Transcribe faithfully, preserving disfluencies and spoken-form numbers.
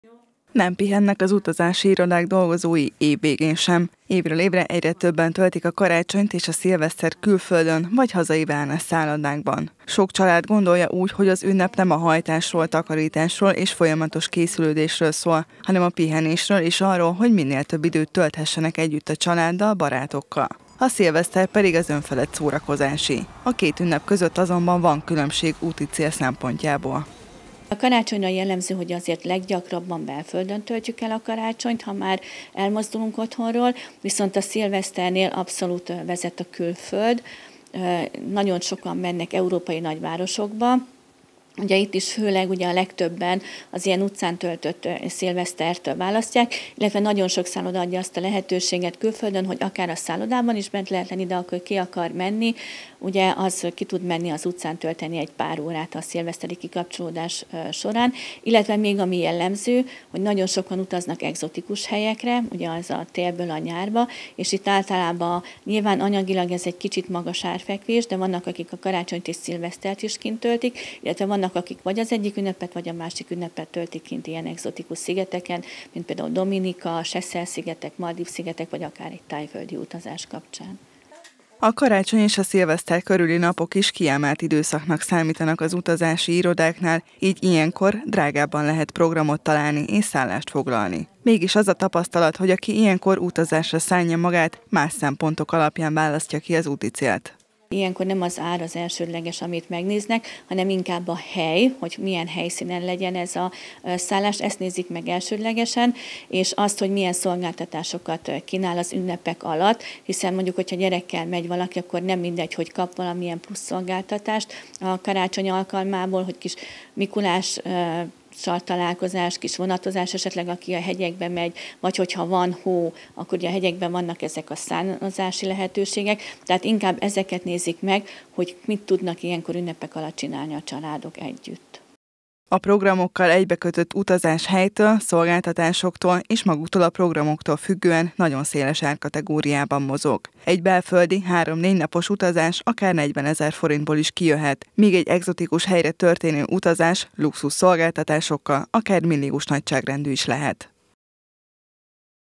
Nem pihennek az utazási irodák dolgozói évvégén sem. Évről évre egyre többen töltik a karácsonyt és a szilvesztert külföldön vagy hazai wellness szállodákban. Sok család gondolja úgy, hogy az ünnep nem a hajtásról, takarításról és folyamatos készülődésről szól, hanem a pihenésről és arról, hogy minél több időt tölthessenek együtt a családdal, barátokkal. A szilveszter pedig az önfelett szórakozási. A két ünnep között azonban van különbség úti cél szempontjából. A karácsonyra jellemző, hogy azért leggyakrabban belföldön töltjük el a karácsonyt, ha már elmozdulunk otthonról, viszont a szilveszternél abszolút vezet a külföld. Nagyon sokan mennek európai nagyvárosokba. Ugye itt is főleg ugye a legtöbben az ilyen utcán töltött szilvesztert választják, illetve nagyon sok szálloda adja azt a lehetőséget külföldön, hogy akár a szállodában is bent lehet lenni, de akkor ki akar menni, ugye az ki tud menni az utcán tölteni egy pár órát a szilveszteri kikapcsolódás során, illetve még ami jellemző, hogy nagyon sokan utaznak egzotikus helyekre, ugye az a télből a nyárba, és itt általában nyilván anyagilag ez egy kicsit magas árfekvés, de vannak, akik a karácsonyt és szilvesztert is kint töltik, illetve vannak, akik vagy az egyik ünnepet, vagy a másik ünnepet töltik kint ilyen egzotikus szigeteken, mint például Dominika, Seychelle-szigetek, Maldív-szigetek, vagy akár egy tájföldi utazás kapcsán. A karácsony és a szilveszter körüli napok is kiemelt időszaknak számítanak az utazási irodáknál, így ilyenkor drágábban lehet programot találni és szállást foglalni. Mégis az a tapasztalat, hogy aki ilyenkor utazásra szánja magát, más szempontok alapján választja ki az úti célt. Ilyenkor nem az ár az elsődleges, amit megnéznek, hanem inkább a hely, hogy milyen helyszínen legyen ez a szállás, ezt nézik meg elsődlegesen, és azt, hogy milyen szolgáltatásokat kínál az ünnepek alatt, hiszen mondjuk, hogyha gyerekkel megy valaki, akkor nem mindegy, hogy kap valamilyen plusz szolgáltatást a karácsony alkalmából, hogy kis Mikulás találkozás, kis vonatozás, esetleg aki a hegyekbe megy, vagy hogyha van hó, akkor ugye a hegyekben vannak ezek a szánozási lehetőségek, tehát inkább ezeket nézik meg, hogy mit tudnak ilyenkor ünnepek alatt csinálni a családok együtt. A programokkal egybekötött utazás helytől, szolgáltatásoktól és maguktól a programoktól függően nagyon széles árkategóriában mozog. Egy belföldi három-négy napos utazás akár negyvenezer forintból is kijöhet, míg egy egzotikus helyre történő utazás luxus szolgáltatásokkal akár milliós nagyságrendű is lehet.